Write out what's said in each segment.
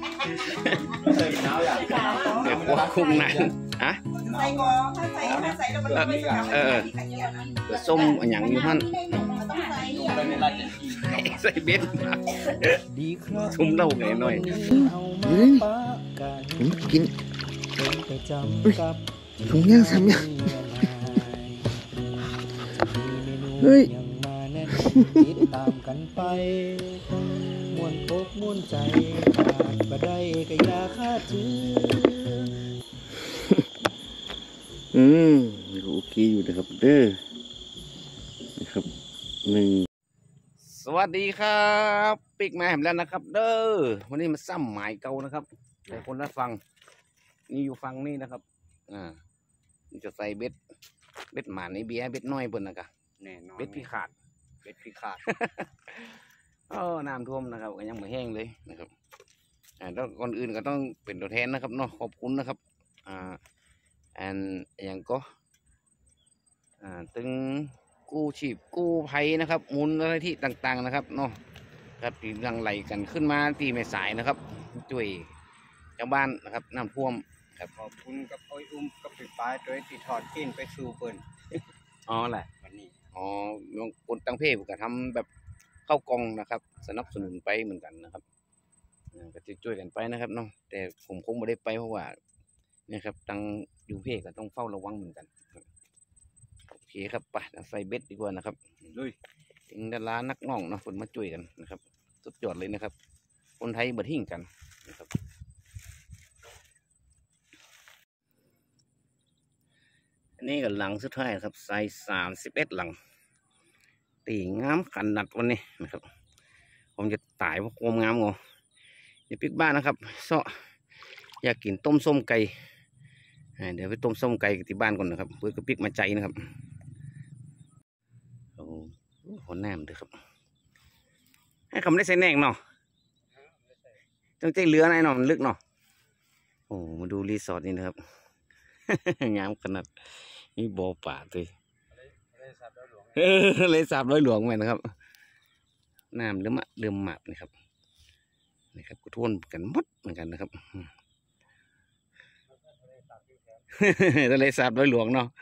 เดี๋ยวว่าคุ้งนั้นฮะใส่กองถ้าใส่แล้วมันไม่ใส่ส้มอย่างอยู่ท่านใส่เบ็ดชุ่มเล่าไงหน่อยผมกินถุงย่าง3 อย่างเฮ้ยติดตามกันไปม่วนอกม่วนใจขาดบ่ได้ก็อย่าขาดจื้อโอเคอยู่นะครับเด้อนะครับ1สวัสดีครับปิกมาแหมแล้วนะครับเด้อวันนี้มาซ้ำหมายเก่านะครับแต่คนละฟังนี่อยู่ฟังนี่นะครับนี่จะใส่เบ็ดหมาในเบียร์เบ็ดน้อยเปิ่นนะครับแน่นอนเบ็ดพี่ขาดน้ำท่วมนะครับก็ยังไม่แห้งเลยนะครับแล้วก่อนอื่นก็ต้องเป็นตัวแทนนะครับเนาะขอบคุณนะครับอย่างก็ตึงกู้ชีพกู้ภัยนะครับมูลนิธิต่างๆนะครับเนาะครับที่กำลังไหลกันขึ้นมาตีแม่สายนะครับช่วยชาวบ้านนะครับน้ำท่วมครับขอบคุณกับอ้อยกับปิดปลายโดยที่ถอดกินไปสู่เปิ่นแหละวันนี้คนตั้งเพศก็ทำแบบเข้ากองนะครับสนับสนุนไปเหมือนกันนะครับก็จะช่วยกันไปนะครับเนาะแต่ผมคงไม่ได้ไปเพราะว่าเนี่ยครับตั้งอยู่เพศก็ต้องเฝ้าระวังเหมือนกันโอเคครับไปใส่เบ็ดดีกว่านะครับลุยถึงดารานักน้องนะคนมาช่วยกันนะครับสุดยอดเลยนะครับคนไทยบ่ทิ้งกันนะครับอันนี้ก็หลังสุดท้ายครับใส่31 หลังตีงามขันนัดวันนี้นะครับผมจะตายเพราะความงามงออย่าปิกบ้านนะครับอยากกินต้มส้มไก่เดี๋ยวไปต้มส้มไก่ที่บ้านก่อนนะครับเพื่อกระปิกมาใจนะครับโอ้โหแหนมด้วยครับให้คำได้ใส่แหนงเนาะต้องใจเรือไหนเนาะมันลึกเนาะโอ้มาดูรีสอร์ทนี่นะครับงามขนาดนี่บ่อป่าเลยเลยสาบร้อยหลวงเหมือนนะครับน้ำเริ่มหมักนะครับนี่ครับกุทวนกันมดเหมือนกันนะครับทะเลสาบร้อยหลวงเนาะ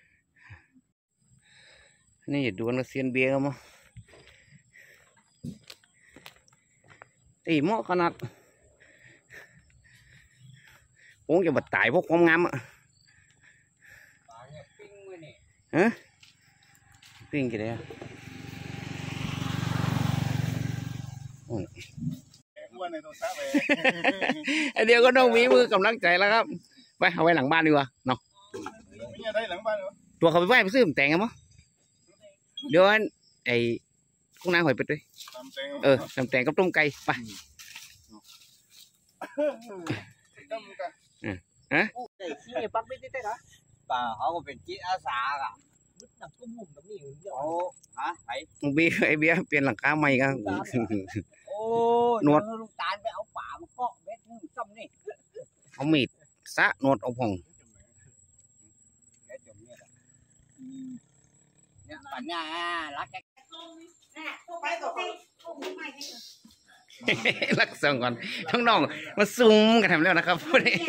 นี่ดูกันเซียนเบียร์มั้งตีหม้อขนาดคงจะบัดตายเพราะความงามอ่ะฮะปิ้งกี่เดียวไอเดียวก็ต้องมีมือกำลังใจแล้วครับไปเอาไว้หลังบ้านดีกว่าเนาะตัวเขาไปไหว้ไปซื้อแต่งกันมั้งเดี๋ยวไอ้กุ้งนางหอยเป็ดด้วยทำแต่งกับต้มไก่ไปฮะป่าเขาก็เป็นจิตอาสาอ่ะโอ้ฮะไอ้เบียเปลี่ยนหลังคาใหม่กันนวดลูกตาลไปเอาป่ามาเกาะเบ็ดนึงซ้ำนี่เอามีดซะนวดเอาพองเนี่ยปัญญารักรักส่งก่อนทั้งน้องมาซุ่มกันทำแล้วนะครับพวกนี้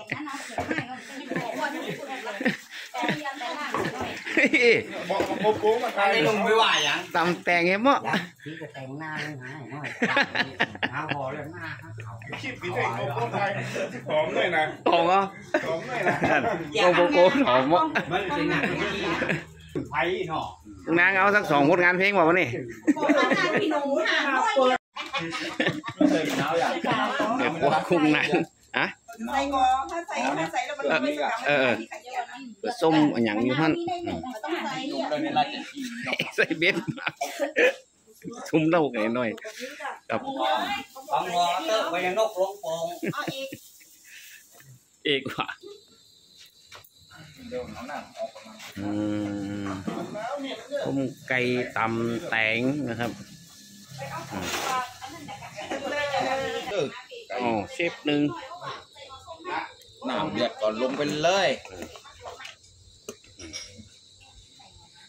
อะไรลงไม่ไหวยังตำแต่งเงี้ยมั้งที่จะแต่งหน้าเลยหน่อยหน้าพอเลยหน้าเขาคิดพี่เด็กโกโก้ไทยหอมเลยนะหอมเหรอหอมเลยนะโกโก้หอมมั้งมันเป็นหนังไผ่เนาะนางเอาสัก2 ผลงานเพลงบอกว่านี่เดี๋ยวว่าคุ้งนั้นอะใส่กองถ้าใส่แล้วมันไม่ใส่ส้มอย่างอยู่ท่านใส่เบ็ดชุ่มเล่าไงหน่อยกับฟังว่าเตอร์ไปยังนกลงโป่งเอกว่ะต้มไก่ตำแตงนะครับเชฟหนึ่งน้ำเดือดก่อนลงไปเลย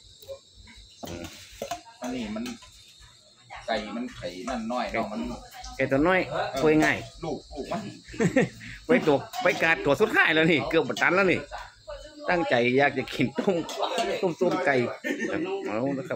อันนี้มันไก่มันไข่นั่นน้อยเนาะมันแกตัวน้อยคุยง่ายลูกมันไปการตัวสุดท้ายแล้วนี่เกือบบัดตันแล้วนี่ตั้งใจอยากจะกินต้มไก่เอานะครับ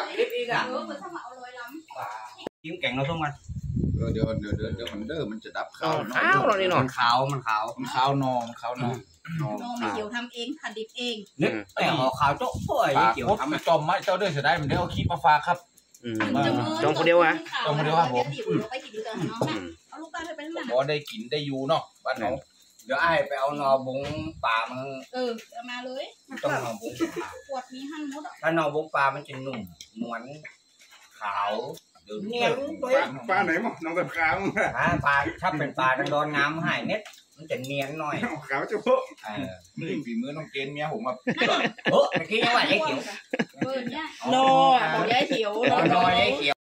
จิ้มแกงเราต้องกันเดี๋ยวมันจะดับข้าวข้าวเรานี่เนาะมันขาวข้าวนองน้องไม่เกี่ยวทำเองผลิตเองนึกแต่ขาวโจ๊กป่วยปากเกี่ยวมดจอมไม้เจ้าเด้อจะได้มันได้เอาขี้มาฝากครับจองคนเดียวอ่ะไปกินดูกันน้องเอาลูกตาไปข้างหน้าพอได้กินได้อยู่เนาะบ้านเขาเดี๋ยวไอ้ไปเอานอบุ้งปลามันเอามาเลยต้องนอบุ้งขวดมีหั่นหมดถ้านอบุ้งปลามันจะนุ่มนวลขาวเนียนตัวปลาไหนมั้งน้องแบบขาวปลาถ้าเป็นปลาดังดอนงามหายเน็ตมันจะเนียนหน่อยขาวจะพวกนี่ฝีมือน้องเจนเมียผมมาโอ้เมื่อกี้ยังว่าไอ้เขียวเนี่ยโน่บอกยายเขียวนอไอ้เขียว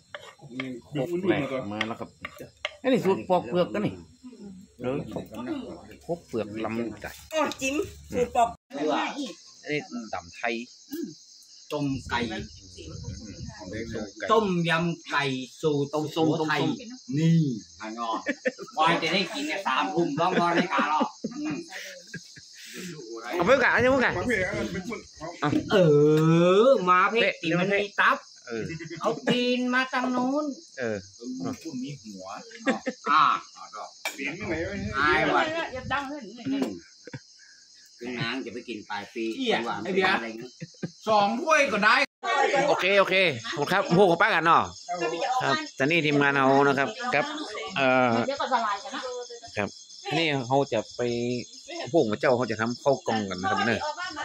มาแล้วครับอันนี้สูตรปอกเปลือกกันนี่พกเปลือกลำไก่อ๋อจิ้มสูตรปอกง่ายอีกอันนี้ตำไทยต้มไก่ต้มยำไก่สูตรต้มไทยนี่ฮานอนวายจะได้กินเนี่ย3 ทุ่มร้องนอนในกาหรอกเอาเพื่อนกันเอาเพื่อนกันมาเพชรตีมันมีตับ เอาตีนมาตั้งนู้นคุณมีหัวเสียงยังไงไอ้วัดอย่าดังเลยนางจะไปกินปลายปีไอเดีย2 ถ้วยก็ได้โอเคขอบคุณครับพวกกับป้ากันเนาะครับตอนนี้ทีมงานเอานะครับครับเดี๋ยวก็สลายกันนะครับนี่เขาจะไปพวกเจ้าเขาจะทำข้าวกล่องกันนะครับเนี่ย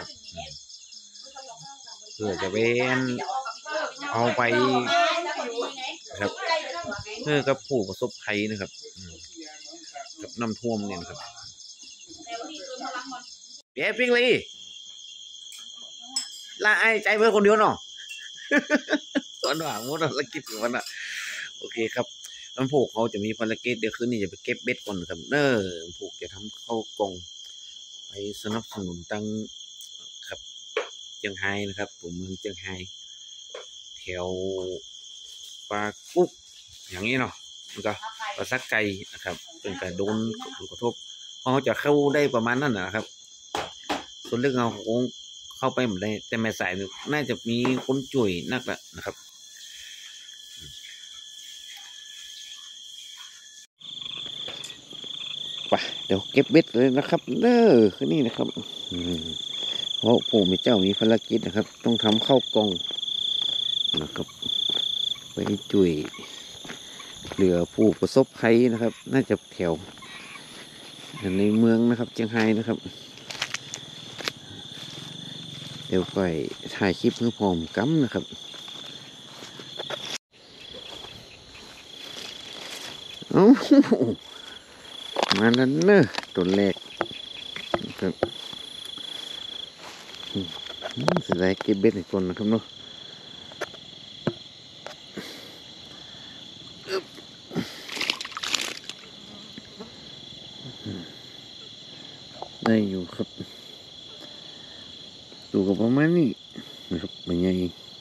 เพื่อจะเป็นเอาไปครับเพื่อกับผู้ประสบภัยนะครับกับน้ำท่วมเนี่ยนะครับเดี๋ยวปิ้งเลยละไอ้ใจเพื่อคนเดียวเนาะตอนหลังมดภารกิจของมันอ่ะโอเคครับน้ำผูกเขาจะมีภารกิจเดี๋ยวคืนนี้จะไปเก็บเบ็ดก่อนครับผูกจะทำข้าวกล่องไปสนับสนุนตั้งครับเชียงไฮ้นะครับผมเมืองเชียงไฮ้แถวปลากุ๊กอย่างนี้เนาะมันก็ปลาซักไก่นะครับเป็นการโดนกระทบเขาจะเข้าได้ประมาณนั้นนะครับส่วนเรื่องเราเข้าไปหมดเลยแต่แม่สายน่าจะมีคนช่วยนักละนะครับไปเดี๋ยวเก็บเบ็ดเลยนะครับคือนี่นะครับเพราะปู่มีเจ้ามีภารกิจนะครับต้องทำข้าวกล่องนะครับไปช่วยเหลือผู้ประสบภัยนะครับน่าจะแถวในเมืองนะครับเชียงไฮ้นะครับเดี๋ยวไปถ่ายคลิปเพื่อพร้อมกันนะครับมาแล้วเนอะตัวแรกครับสุดท้ายเก็บเบ็ดอีกคนนะครับเนาะได้อยู่ครับดูกับประมาณนี้นะครับเป็นไง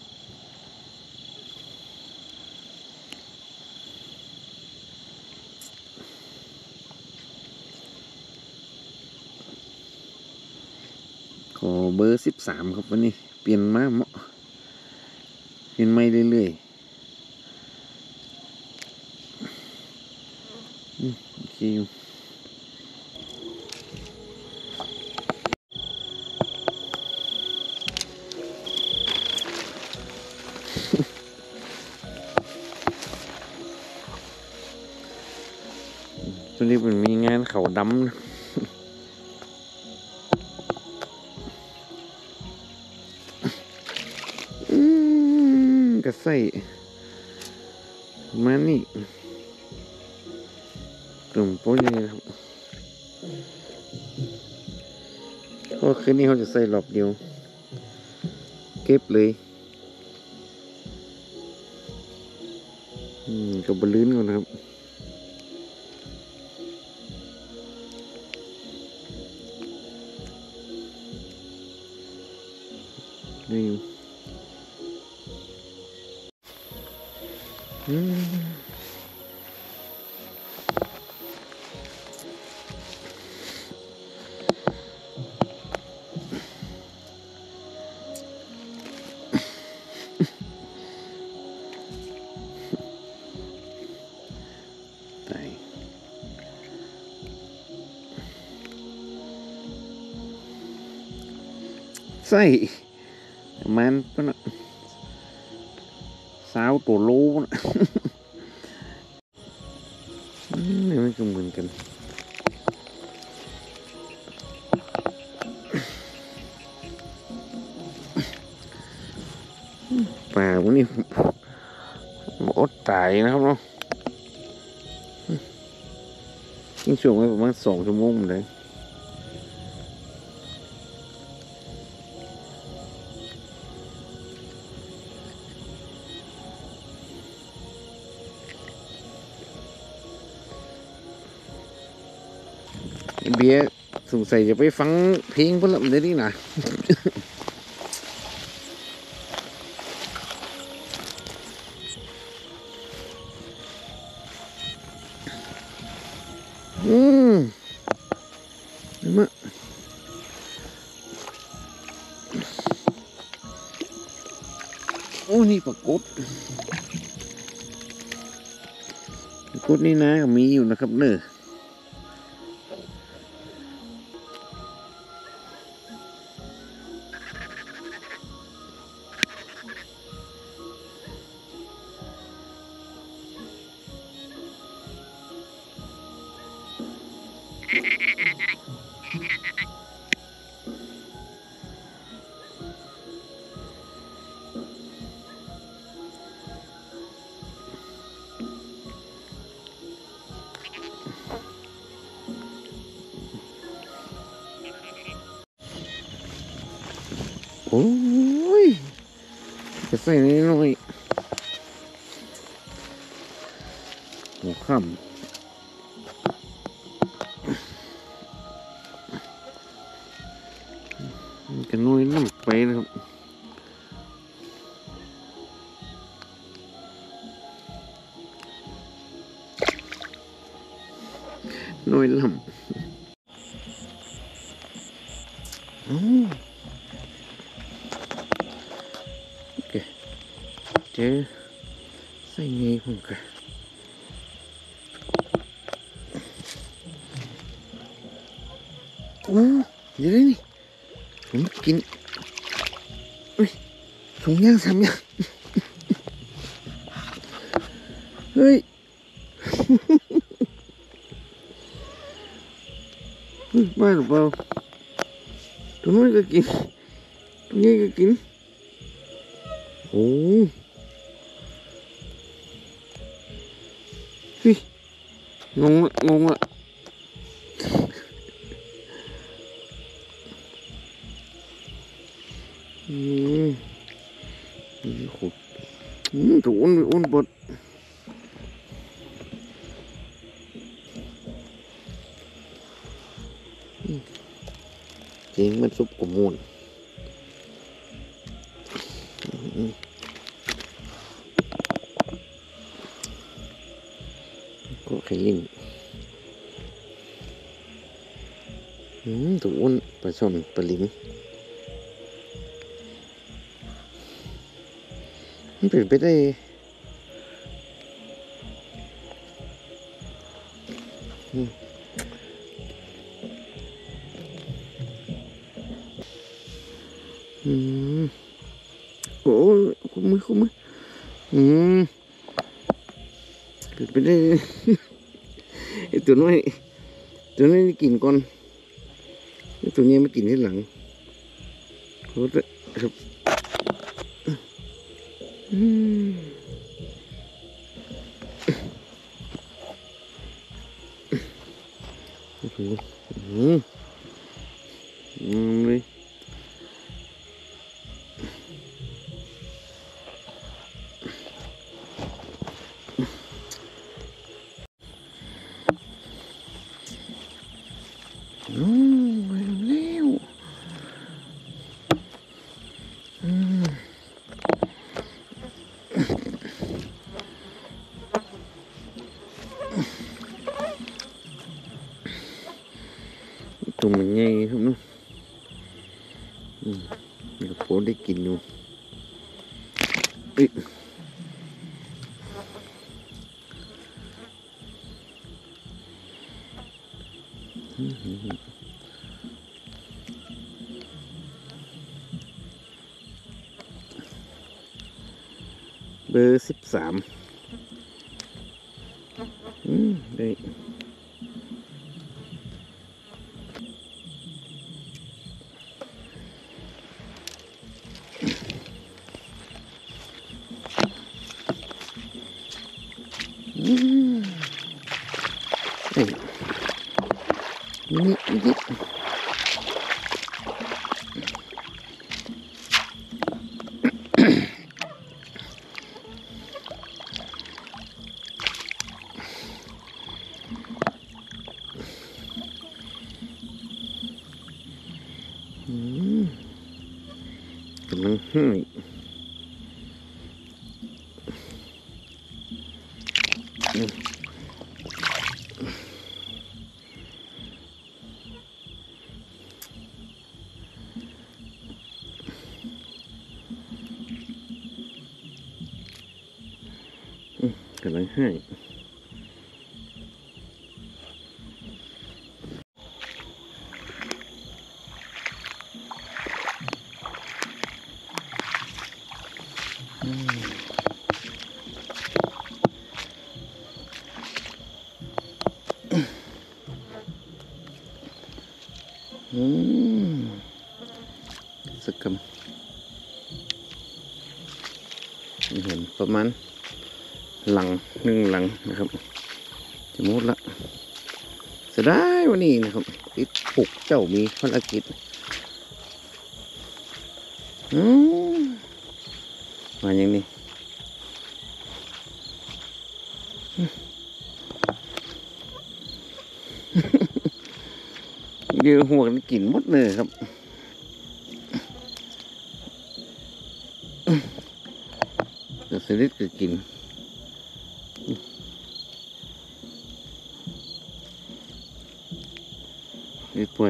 ขอเบอร์13ครับวันนี้เปลี่ยนมาเหมาะเปลี่ยนไม่เรื่อยๆโอเคตอนนี้มันมีงานเขาดำนะกระใส่มานี่กลุ่มโป้ยนะครับเพราะคืนนี้เขาจะใส่รอบเดียวเก็บเลยกับบอลลูนก่อนนะครับนี่ใส่ประมาณก็นะสาวตัวโลนะนี่มันก็เหมือนกันป่าวันนี้อดตายนะครับเนาะยิ่งช่วงไว้ประมาณ2 ชั่วโมงเลยเบียร์สงสัยจะไปฟังเพลงเพื่อนละมันได้ดีนะมาโอ้นี่ปรากฏนี่นะมีอยู่นะครับเนอะโอ้ยจะใส่นิดหน่อยหัวค่ำกันน้อยน้ำไปนะครับน้อยลำโอเคเจอใส่เงี้ยผมกันโอ้ยยังไงนี่ผมกินเฮ้ยถุงย่าง3 อย่างเฮ้ยบ้าหรือเปล่าตัวนู้นก็กินตัวนี้ก็กินโอ้เฮ้ยงงละขุดถูกอ้วนบดจริงมันซุปกบมูลก็ไข่ลิ้นถูกอ้วนปลาช่อนปลาลิมมันเป็นไปได้โอ้คุมือเป็นไปได้ไอตัวน้อยกินก่อนตัวนี้ไม่กินที่หลังโอ้ครับเลยตัวมันใหญ่ครับเนาะเดี๋ยวผมได้กินดูบอร์13ได้นิดกำลังให้สักคำเห็นประมาณหลัง1 หลังนะครับจะหมดละเสียดายวันนี้นะครับติดปลุกเจ้ามีภารกิจมาอย่างนี้เดี๋ยวหัวกันกินหมดเลยครับเดี๋ยวสลิดก็กินนี่ป่วย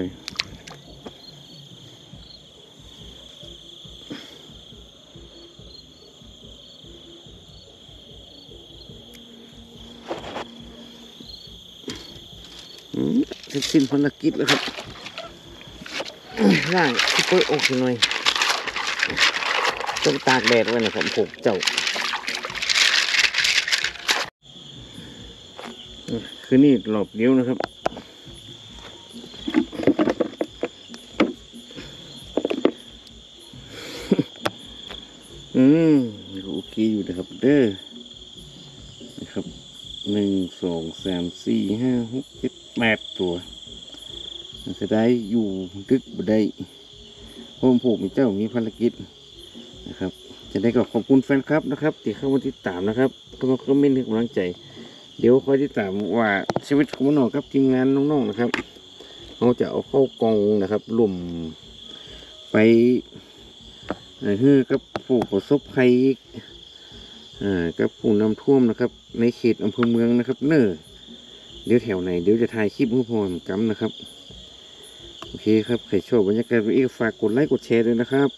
สิ้นภารกิจแล้วครับร่างที่เปิดอกหน่อยต้องตากแดดไว้นะครับผมเจ้าคือนี่หลบเลี้ยวนะครับโอเคอยู่นะครับเด้อนะครับ1 2 3 4 5 6 7 8 ตัวจะได้อยู่ดึกบ่ได้ผมเจ้ามีภารกิจนะครับจะได้ก็ขอบคุณแฟนคลับนะครับที่เข้ามาติดตามนะครับก็มาคอมเมนต์ให้กำลังใจเดี๋ยวคอยติดตามว่าชีวิตของน้องครับทีมงานน้องๆนะครับเราจะเอาเข้ากองนะครับรวมไปกับผู้ประสบภัยกับผู้นำท่วมนะครับในเขตอำเภอเมืองนะครับเดี๋ยวแถวไหนเดี๋ยวจะถ่ายคลิปให้พอมกันนะครับโอเคครับใครชอบบรรยากาศแบบนี้ฝากกดไลค์กดแชร์ด้วยนะครับ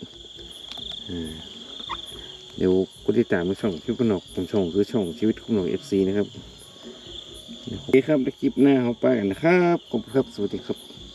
เดี๋ยวกดติดตามในช่องชีวิตคุณหนอกผมช่องคือช่องชีวิตคุณหนอก FC นะครับโอเคครับในคลิปหน้าเขาไปกันนะครับขอบคุณครับสวัสดีครับ